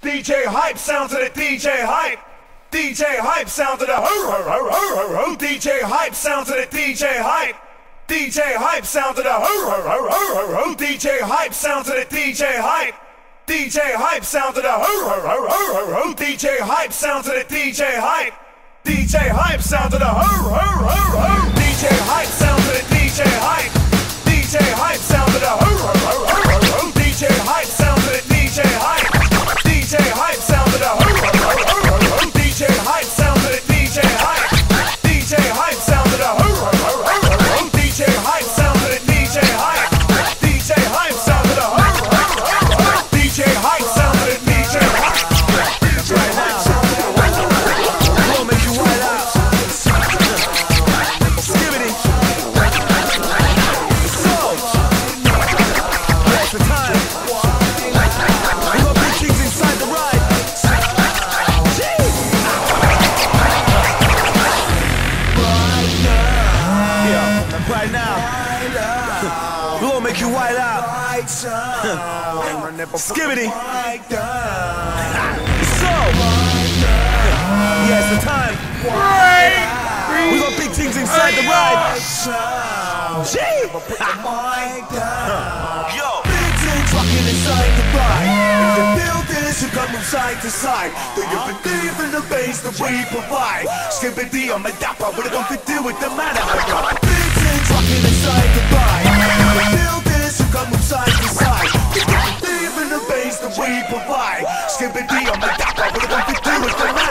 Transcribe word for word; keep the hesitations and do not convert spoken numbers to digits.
D J Hype, sounds of the D J Hype. D J Hype, sounds of the ho ho ho ho ho ho. D J Hype, sounds of the D J Hype. D J Hype, sounds of the ho ho ho ho ho ho. D J Hype, sounds of the D J Hype. D J Hype, sounds of the ho ho ho ho ho ho. D J Hype, sounds of the D J Hype. D J Hype, sounds of the ho ho ho ho. D J Hype, sounds of the D J Hype. D J Hype, sounds of the ho ho ho ho ho. D J Hype, sounds of the D J Hype. D J Hype, sounds of the ho ho ho ho ho. D J Hype, sounds of the D J Hype. D J Hype, sounds of the ho ho ho ho ho. D J Hype, sounds of the D J Hype. D J Hype, sounds of the ho ho ho ho. D J Hype, sounds of the D J Hype. D J Hype, sounds of the ho ho ho ho. We'll make you wild out. Skibbity. So, that's the time. We got big things inside the ride. Jeez. Yeah, right now. We'll make you wild out. Skibbity. So, yeah, it's the time. We got big things inside the ride. Gee! Yo! Big things rocking inside the ride. If the buildings who come from side to side, do you believe in the bass that we provide? Skibbity on my dapper, what are going to do with the man? Big things rocking inside the ride. If the buildings who come from side to side, do you believe in the bass that we provide? Skibbity on my dapper, what are going to do with the man?